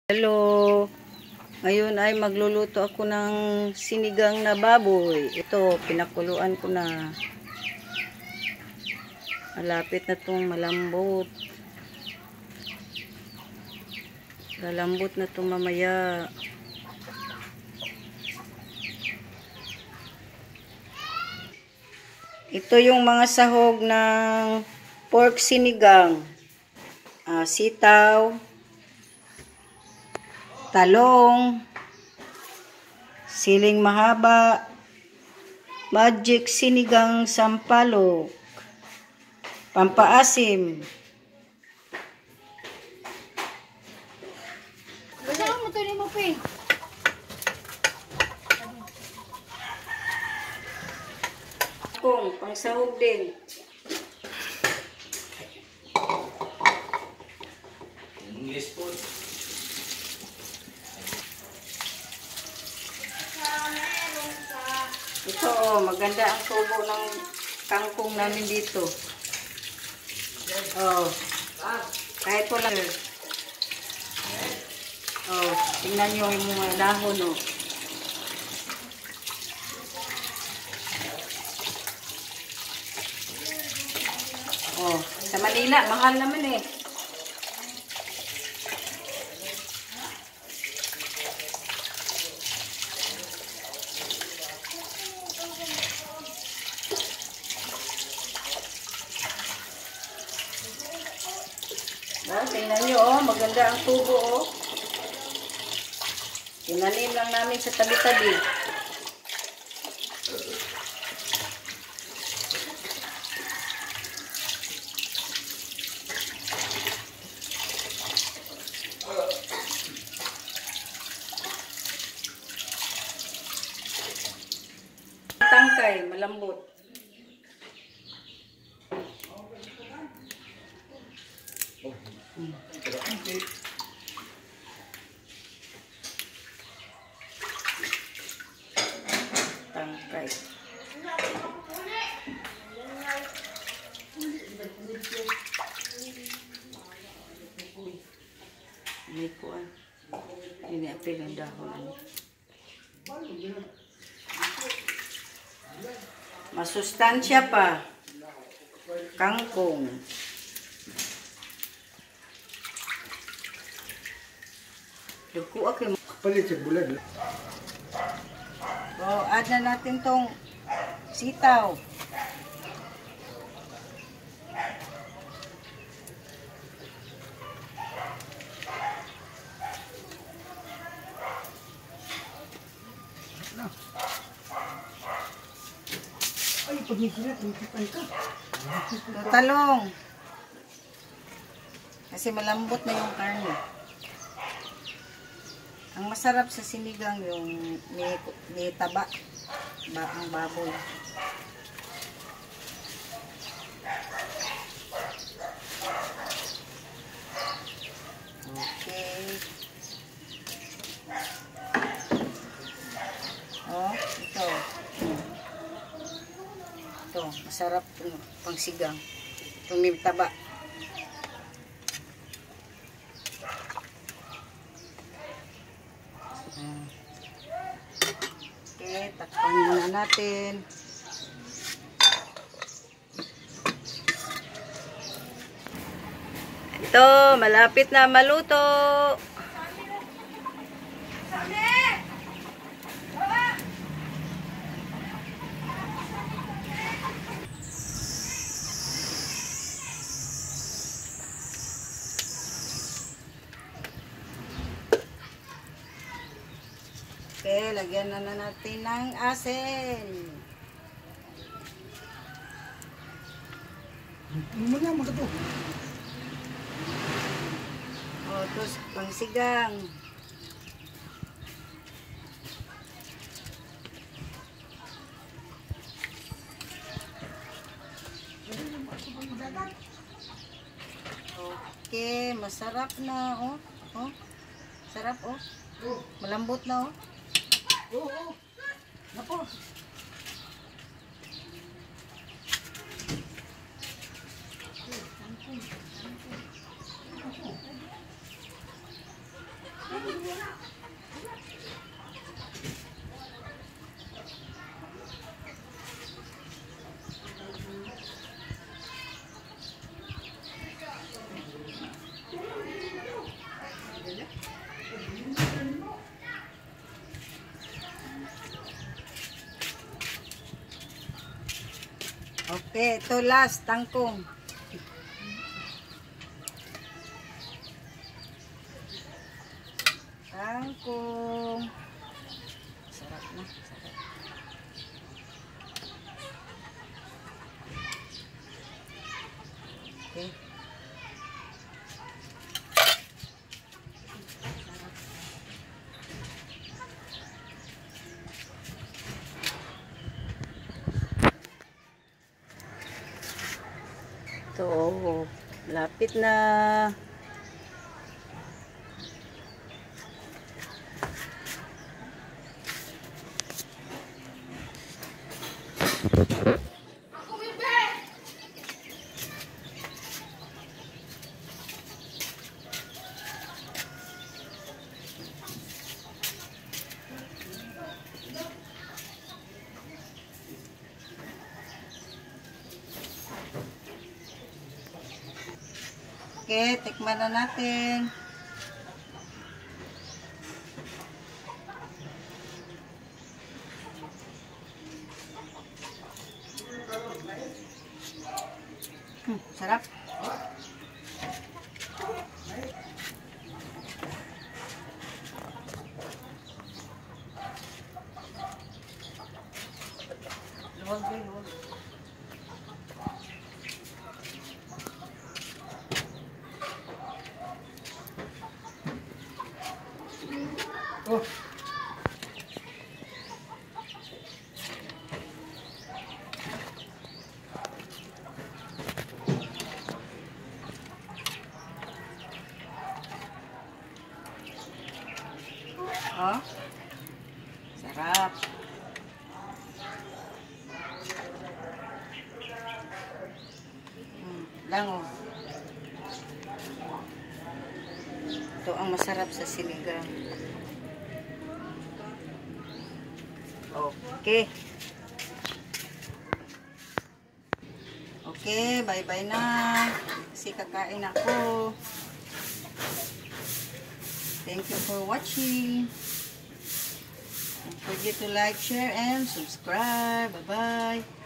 Hello! Ngayon ay magluluto ako ng sinigang na baboy. Ito, pinakuluan ko na. Malapit na itong malambot. Lalambot na itong mamaya. Ito yung mga sahog ng pork sinigang. Sitaw, talong, siling mahaba, magic sinigang sampalok, pampaasim. Saan mo ito ni mo, Ping? Kung pangsahog din. English food. Ito maganda ang tubo ng kangkong namin dito. Kahit wala. Tingnan nyo yung mga dahon, sa Manila, mahal naman eh. Tingnan nyo, maganda ang tubo, Tinanim lang namin sa tabi-tabi. Tangkay, malambot. Tangkay. May kuwan. Ini apil ang dahon. Masustansya pa. Kangkong. Dugo ako. Palit sa bulan. Add na natin tong sitaw. Ay, pag nagsilat, nagsipan ka. Talong. Kasi malambot na yung karne. Ang masarap sa sinigang yung may taba. Ang baboy. Okay. Ito. Ito, masarap pang sigang. Ito may taba. Okay, takpan muna natin. Ito, malapit na maluto. Okay, lagyan na natin ng asin. Ano mo na, mga to? Tapos pangsigang. Okay, masarap na, Sarap, Malambot na, Oo. Napo. Okay, ito last, tangkong. Tangkong. Sarap na, sarap. Okay. Ito, lapit na. Okay, tikman na natin. Sarap. Luwag din, luwag. Oh. Oh. Sarap. Lango. Ito ang masarap sa sinigang. Okay. Okay, bye-bye na. Kasi kakain ako. Thank you for watching. Don't forget to like, share, and subscribe. Bye-bye.